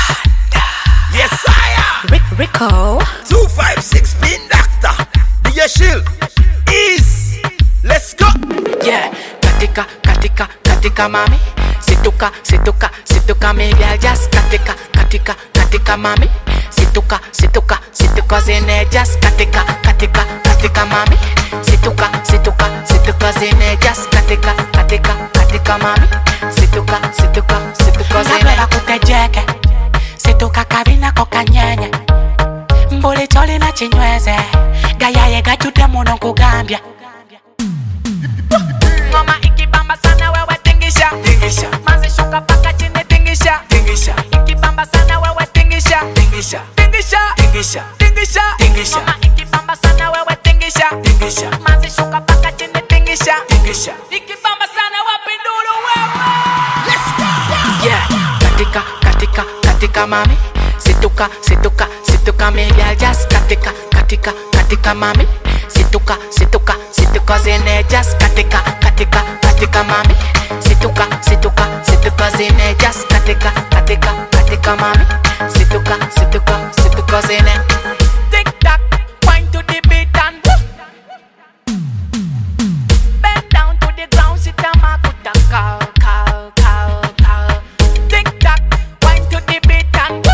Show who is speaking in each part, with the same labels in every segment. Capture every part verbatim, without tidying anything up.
Speaker 1: Yes, I am.
Speaker 2: Rick Rico.
Speaker 1: two five six Pin Doctor. D J Shield. Ease. Let's go.
Speaker 3: Yeah. Katika, katika, katika mami. Situka, situka, situka me girl just katika, katika, katika mami. Situka, situka, situka zine just katika, katika, katika mami. Situka, situka, situka zine just katika, katika, katika mami. Situka, situka, situka zine. Ngabela kutejeke. Situka kabina koka nyenye. Mbuli choli na chinyweze. Gaya ye gachude muno kugambia. Ngoma ikibamba sana wewe tingisha, tingisha. Manzi shuka paka chini tingisha, tingisha. Ikibamba sana wewe tingisha, tingisha, tingisha, tingisha, tingisha, tingisha. Ngoma ikibamba sana wewe tingisha, tingisha. Manzi shuka paka chini tingisha, tingisha. Ikibamba sana wapinduru wewe. Let's go. Yeah, katika, katika, katika mami. Situka, situka, situka me girl just katika, katika, katika mami. Situka, situka, situka zine just katika, katika, katika mami. Situka, situka, situka zine just katika, katika, katika mami. Situka, situka, situka zine. Tick tock, wind to the beat and bend down to the ground. Sit a makuta cow, cow, cow, cow. Tick tock, wind to the beat and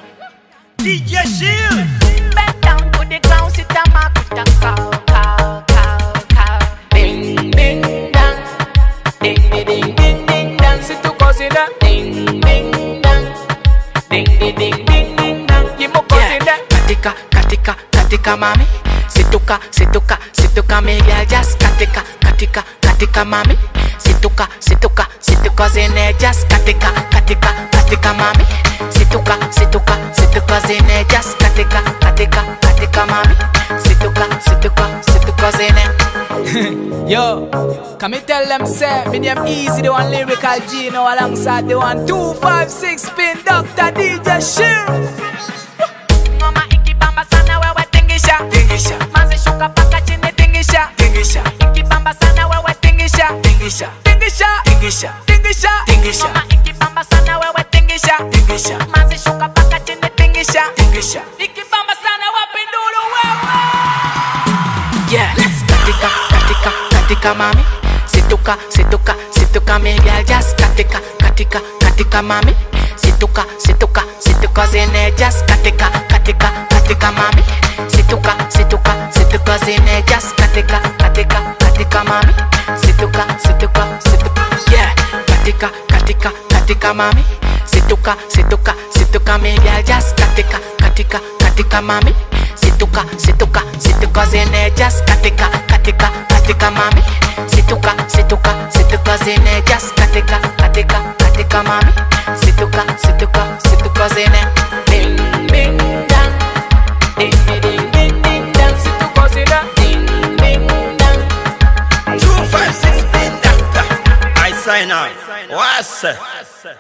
Speaker 1: D J Shield.
Speaker 3: bend down to the ground. Sit a makuta cow, cow, cow, cow. Ding, ding, dang. Ding, ding, ding, ding, ding, dang. Sit to cosina. Ding, ding, dang. Ding, ding, ding, ding, ding, dang. Kimo cosina. Katika, katika, katika mami. Situka, situka, situka me girl just katika, katika, katika mami. Situka, situka, situka zine just katika, katika, katika mami. Situka, situka, situka zine just katika, katika, katika mami. Situka, situka, situka zine.
Speaker 4: Yo, come me tell them say, me name Easy, the one lyrical Gino, alongside the one two five six Pin Doctor D J Shield.
Speaker 3: Ngoma ikibamba sana wewe tingisha, tingisha. Manzi shuka paka chini tingisha, tingisha. Ikibamba sana wewe tingisha, tingisha, tingisha, tingisha, tingisha, tingisha. Ngoma ikibamba sana wewe tingisha, tingisha. Manzi shuka paka chini tingisha, tingisha. Ikibamba sana wapinduru wewe. Yeah, katika, katika, katika mami. Situka, situka, situka me girl just katika, katika, katika mami. Situka, situka, situka zine just katika, katika, katika mami. Situka, situka, situka zine just katika, katika, katika mami. Situka, situka, situka. Yeah, katika, katika, katika mami. Situka, situka, situka me girl just katika, katika, katika mami. Situka, situka, situka zine just katika, katika, katika mami. Situka, situka, situka zine just katika, katika, katika mami. Situka, situka, situka zine. Ding, ding, dang. Ding, ding, ding, ding, dang. Situka zine. Ding, ding, dang.
Speaker 1: two five six Pin Doctor. I sign out. What's